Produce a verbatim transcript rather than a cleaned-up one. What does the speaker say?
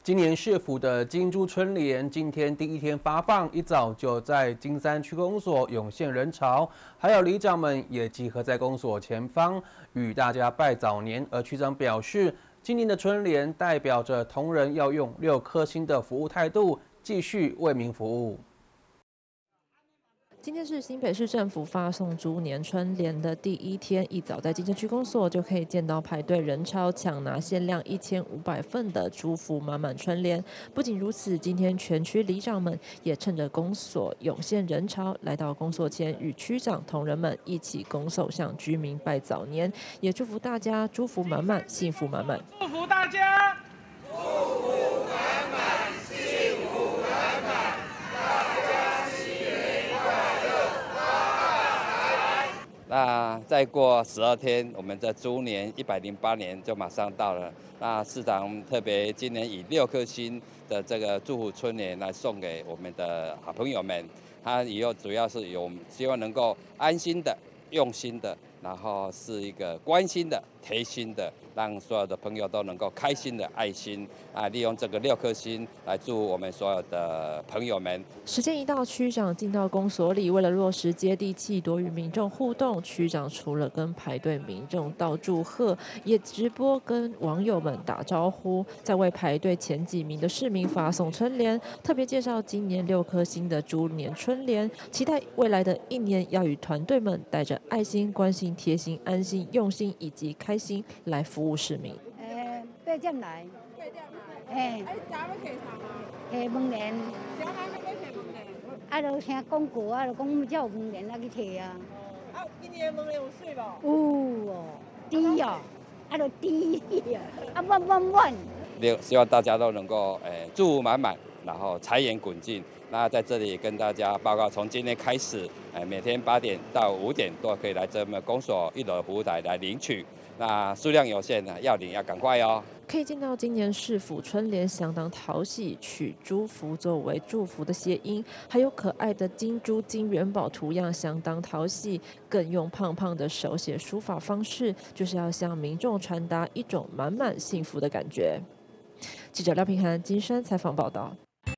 今年市府的金猪春联今天第一天发放，一早就在金山区公所涌现人潮，还有里长们也集合在公所前方与大家拜早年。而区长表示，今年的春联代表着同仁要用六颗星的服务态度，继续为民服务。 今天是新北市政府发送猪年春联的第一天，一早在金城区公所就可以见到排队人潮，抢拿限量一千五百份的猪福满满春联。不仅如此，今天全区里长们也趁着公所涌现人潮，来到公所前与区长同仁们一起拱手向居民拜早年，也祝福大家猪福满满，幸福满满。 祝福大家。 那再过十二天，我们的猪年一百零八年就马上到了。那市长特别今年以六颗星的这个祝福春联来送给我们的好朋友们。他以后主要是有希望能够安心的、用心的，然后是一个关心的、贴心的，让所有的朋友都能够开心的爱心啊，利用这个六颗星来祝我们所有的朋友们。 时间一到，区长进到公所里，为了落实接地气，多与民众互动，区长除了跟排队民众道祝贺，也直播跟网友们打招呼，在为排队前几名的市民发送春联，特别介绍今年六颗星的猪年春联，期待未来的一年要与团队们带着爱心、关心、贴心、安心、用心以及开心来服务市民。 诶，八点来。 八点来。 嘿。 哎，今要摕啥吗？ 摕门帘。 啥人要摕门帘？ 啊，就听广告啊，就讲才有门帘啊去摕啊。 啊，今年的门帘有水无？ 有哦，低哦，啊，就低啊，啊，满满满。 希望大家都能够诶祝福满满，然后财源滚进。那在这里跟大家报告，从今天开始，诶每天八点到五点都可以来这么公所一楼服务台来领取。那数量有限呢，要领要赶快哦。 可以见到今年市府春联相当讨喜，取猪福作为祝福的谐音，还有可爱的金猪金元宝图样相当讨喜，更用胖胖的手写书法方式，就是要向民众传达一种满满幸福的感觉。记者廖平涵金山采访报道。